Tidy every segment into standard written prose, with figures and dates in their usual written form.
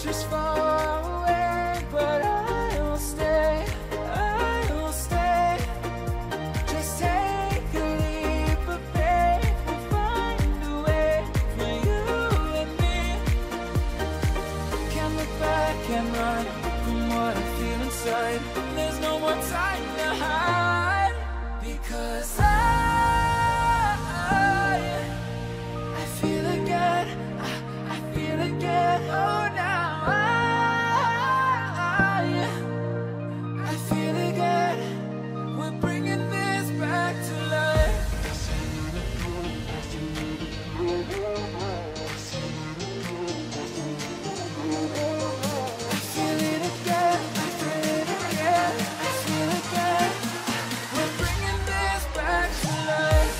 future's far away, but I will stay, I will stay. Just take a leap of faith, we'll find a way for you and me. Can't look back and run from what I feel inside. There's no more time to hide, because I feel again, I feel again. Oh, now I feel again. We're bringing this back to life. I feel it again, I feel it again, I feel again. We're bringing this back to life.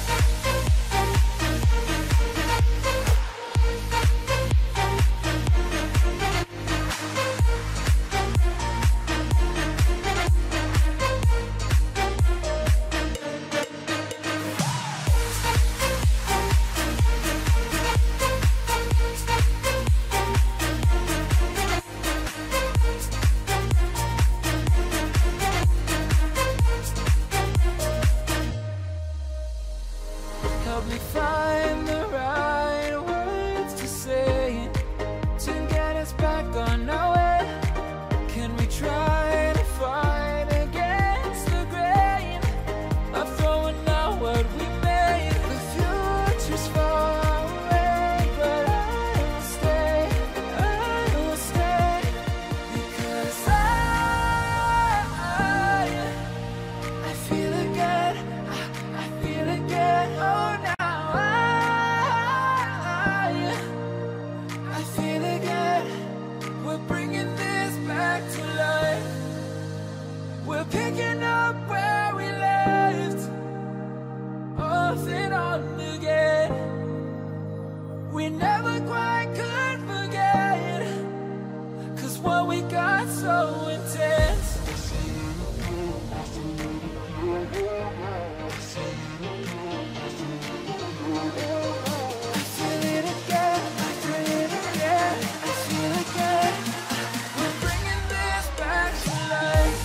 Help me find the right words to say to get us back on our way. Can we try to fight against the grain of throwing out what we made? The future's far away, but I will stay, I will stay. Because I feel again, I feel again. Oh, now I feel again. We're bringing this back to life. We're picking up where we left off and on again. We never quite could forget, 'cause what we got so intense. I feel it again, I feel it again, I feel again. We're bringing this back to life.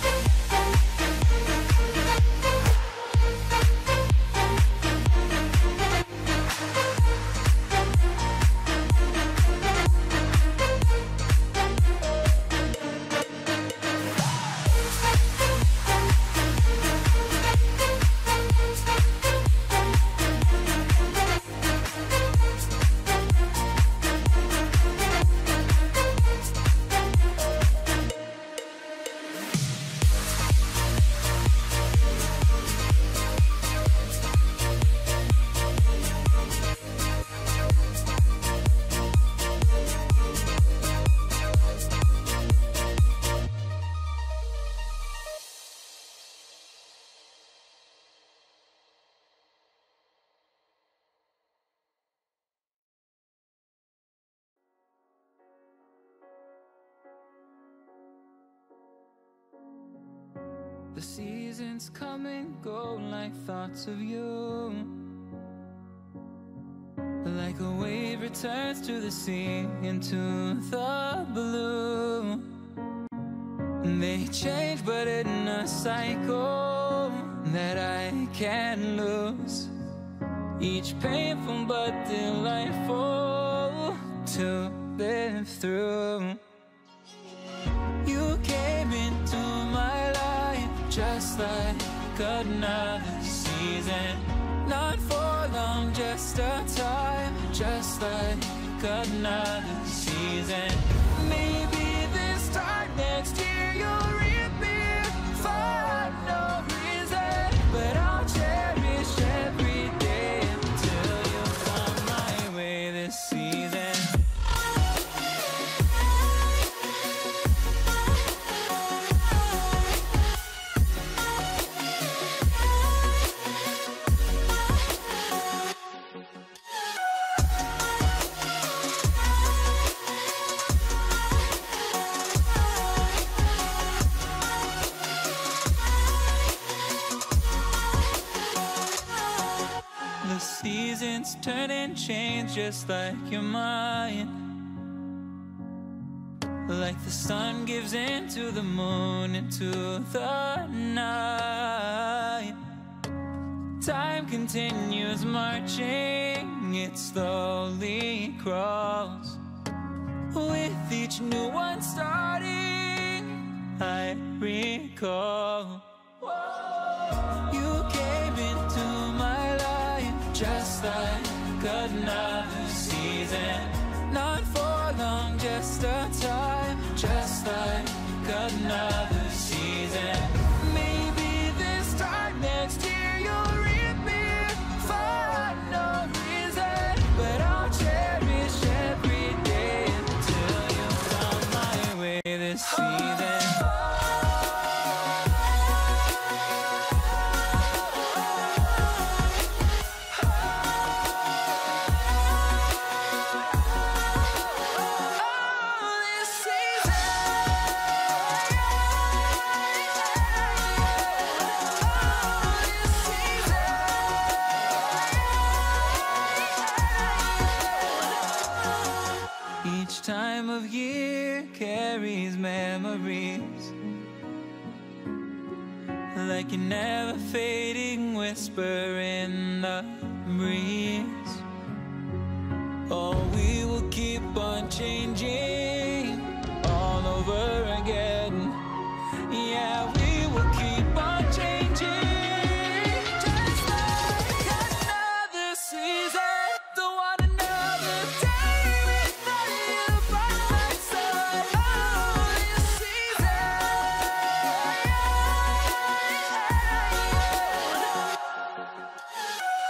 The seasons come and go like thoughts of you. Like a wave returns to the sea, into the blue. They change but in a cycle that I can't lose. Each painful but delightful to live through. You came into my life just like another season. Not for long, just a time, just like another season. Maybe this time next year you'll reappear for no reason, but I'll cherish every day until you come my way this season. Seasons turn and change just like your mind. like the sun gives into the moon, into the night. Time continues marching, it slowly crawls. With each new one starting, I recall you came into my life just like another season. Not for long, just a time, just like another season. Maybe this time next year you'll reappear for no reason, but I'll cherish every day until you come my way this season. Each time of year carries memories, like a never fading whisper in the breeze. Oh, we will keep on changing all over again. Yeah, we will keep on changing, just like another season. Don't want another day without you by my side. Oh, this season.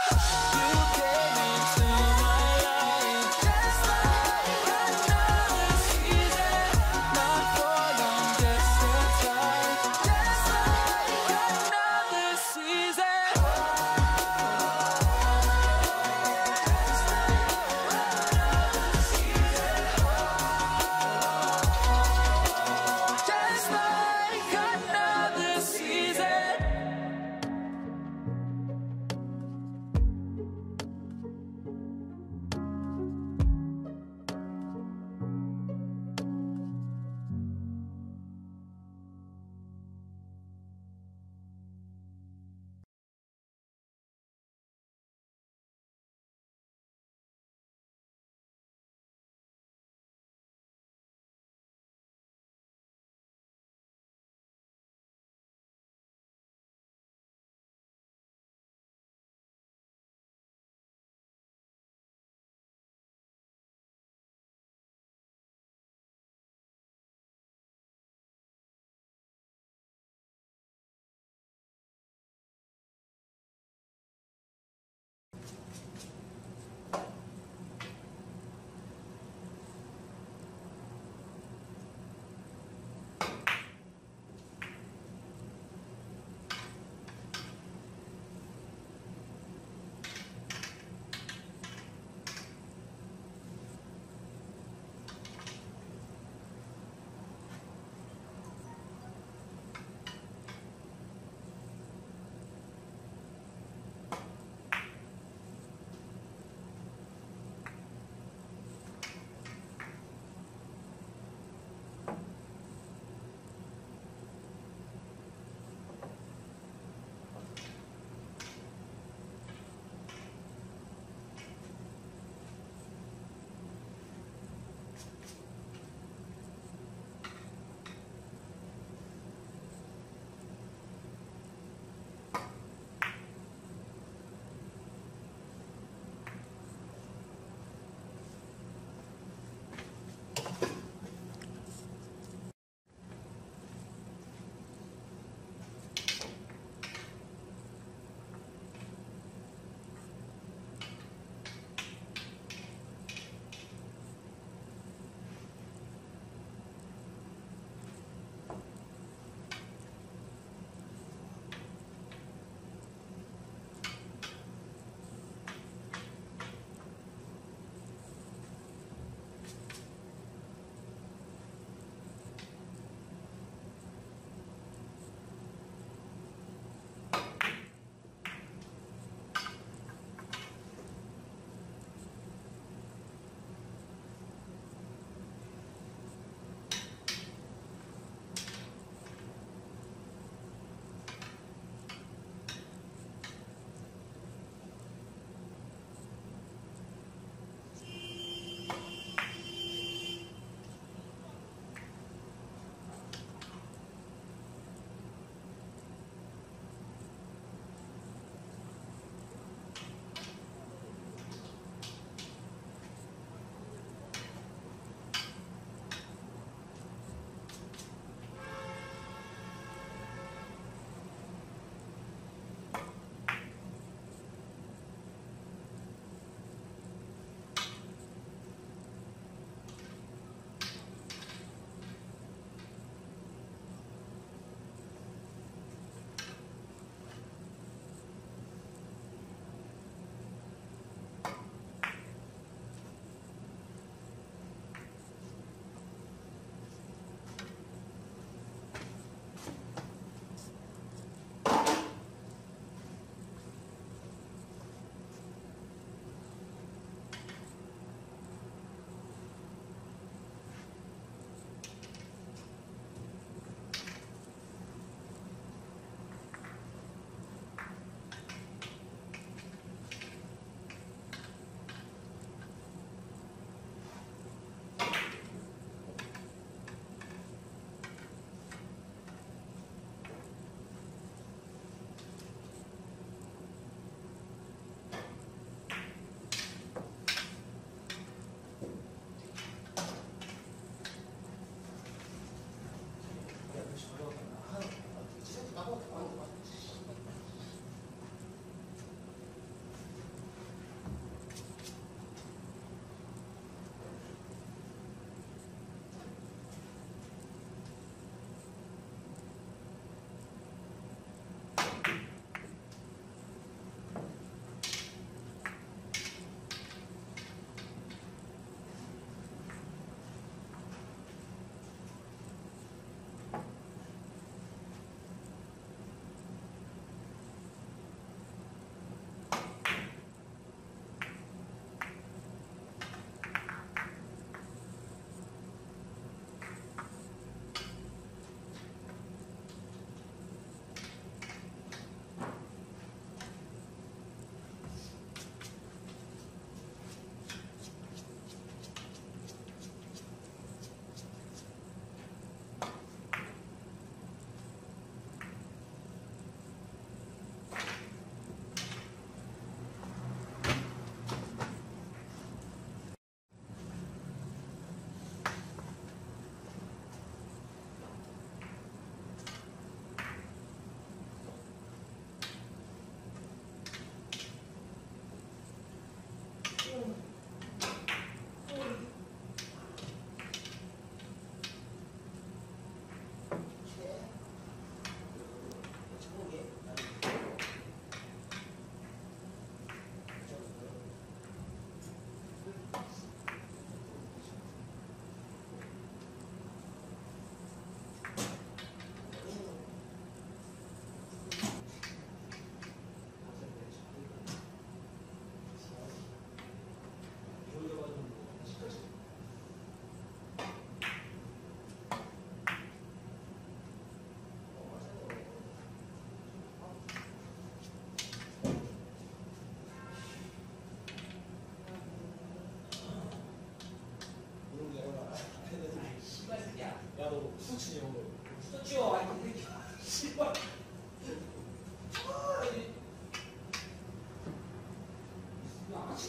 You came into my life just like another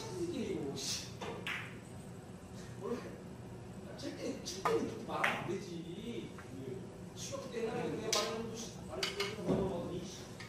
이게 이거 씨. 원래 칠때 그렇게 말하면 안 되지. 취업 때나 내가 말하는 것도 말해주고 넘어가더니.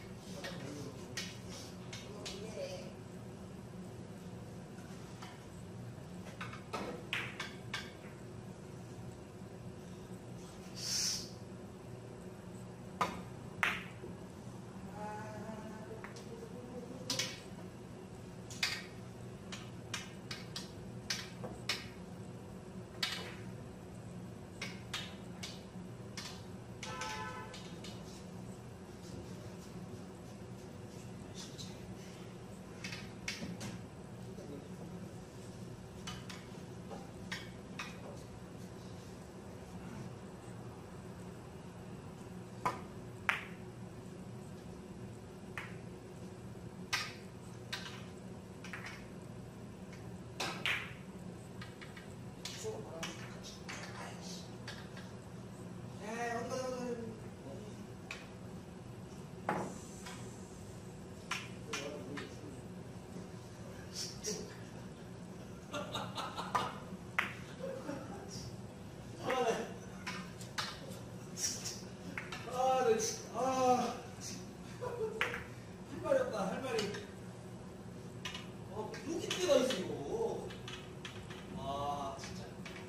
할 말이 없다, 할 말이. 여기 때가 있어, 이거. 아, 진짜.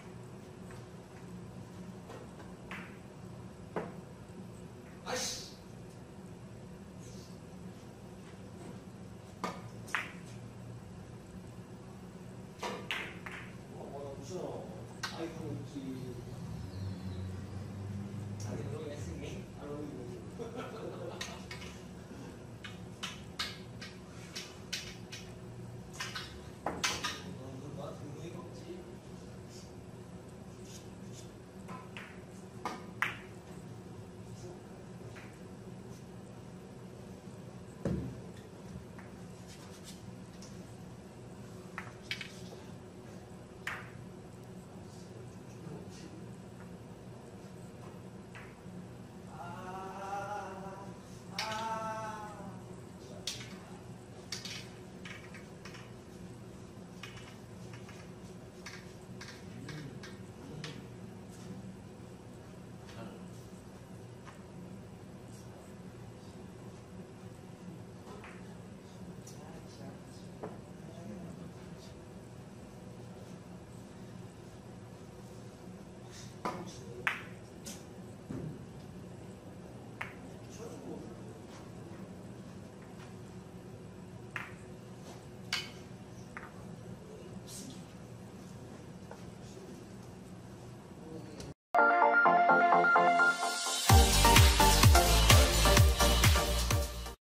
아이씨. 무슨 아이폰 있지. 아니, 그런 게 했으니. 안 어울리고.